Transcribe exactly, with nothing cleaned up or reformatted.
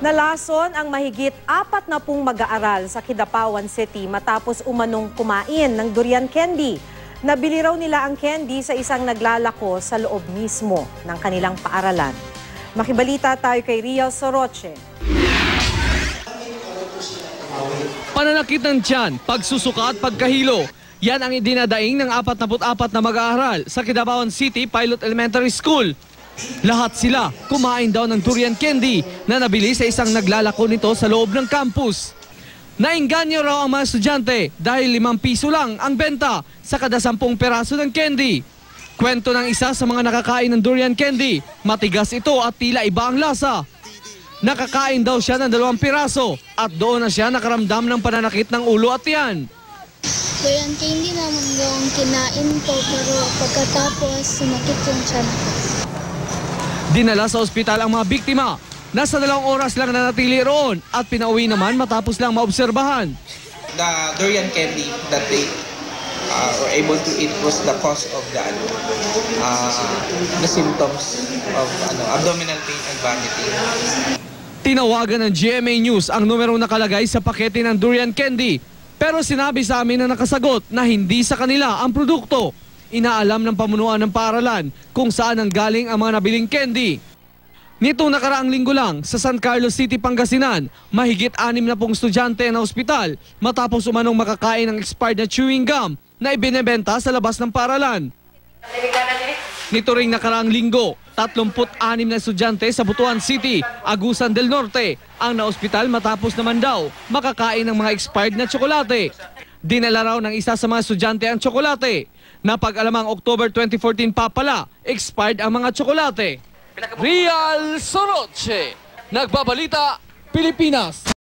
Nalason ang mahigit apat na pung mag-aaral sa Kidapawan City matapos umanong kumain ng durian candy. Nabili raw nila ang candy sa isang naglalako sa loob mismo ng kanilang paaralan. Makibalita tayo kay Rial Soroche. Pananakit ng tiyan, pagsusuka at pagkahilo. Yan ang idinadaing ng apat na apat na mag-aaral sa Kidapawan City Pilot Elementary School. Lahat sila kumain daw ng durian candy na nabili sa isang naglalako nito sa loob ng campus. Nainganyo raw ang mga estudyante dahil limang piso lang ang benta sa kada sampung peraso ng candy. Kwento ng isa sa mga nakakain ng durian candy, matigas ito at tila iba ang lasa. Nakakain daw siya ng dalawang piraso at doon na siya nakaramdam ng pananakit ng ulo at tiyan. Durian candy naman yung kinain ko pero pagkatapos sumakit yung tiyan ko. Dinala sa ospital ang mga biktima. Nasa dalawang oras lang nanatili roon at pinauwi naman matapos lang maobserbahan. The durian candy that they uh, were able to eat was the cause of the uh, the symptoms of ano, abdominal pain and vomiting. Tinawagan ng G M A News ang numerong nakalagay sa pakete ng durian candy. Pero sinabi sa amin na nakasagot na hindi sa kanila ang produkto. Inaalam ng pamunuan ng paaralan kung saan ang galing ang mga nabiling candy. Nitong nakaraang linggo lang sa San Carlos City, Pangasinan, mahigit anim na pong estudyante na ospital matapos umanong makakain ng expired na chewing gum na ibinebenta sa labas ng paaralan. Nito ring nakaraang linggo, tatlumput anim na estudyante sa Butuan City, Agusan del Norte ang naospital matapos naman daw makakain ng mga expired na tsokolate. Dinala raw ng isa sa mga estudyante ang tsokolate. Napag-alamang October twenty fourteen pa pala, expired ang mga tsokolate. Rial Soroche, Nagbabalita, Pilipinas.